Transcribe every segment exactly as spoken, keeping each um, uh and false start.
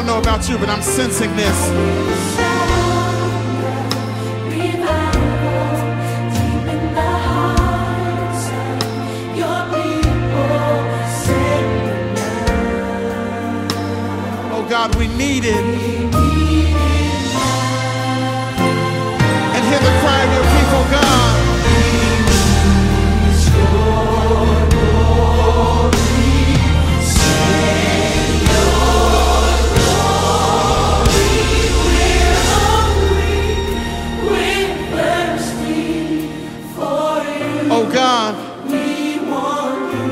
don't know about you, but I'm sensing this. Oh God, we need it. And hear the cry of your people, God. Oh God, we want you.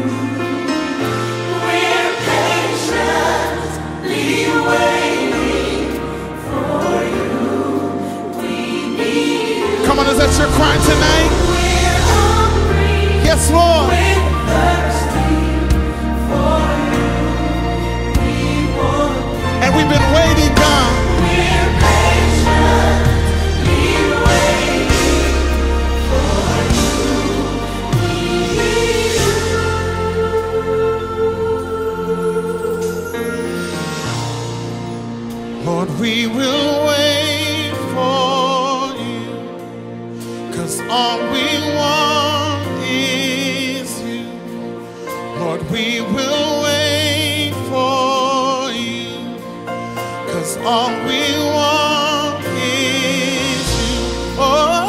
We're patiently waiting for you. We need you. Come on, is that your cry tonight? We're hungry. Yes, Lord. We're thirsty for you. We want you. And we've been waiting, God. We're patiently waiting for you. Lord, we will wait for you, 'cause all we want is you. Lord, we will wait for you, 'cause all we want is you. Oh,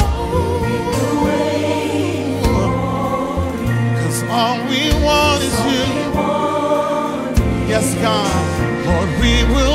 'cause all we want is you. Yes, God. Lord, we will